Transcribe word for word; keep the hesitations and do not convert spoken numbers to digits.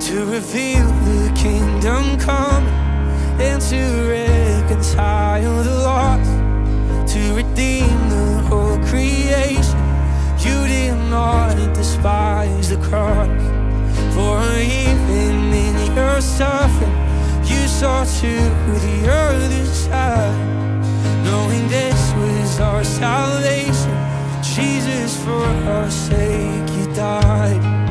to reveal the kingdom come and to reconcile the lost, to redeem the whole creation. You did not despise the cross, for even in your suffering you saw to the other side, knowing this was our salvation. Jesus, for our sake you died.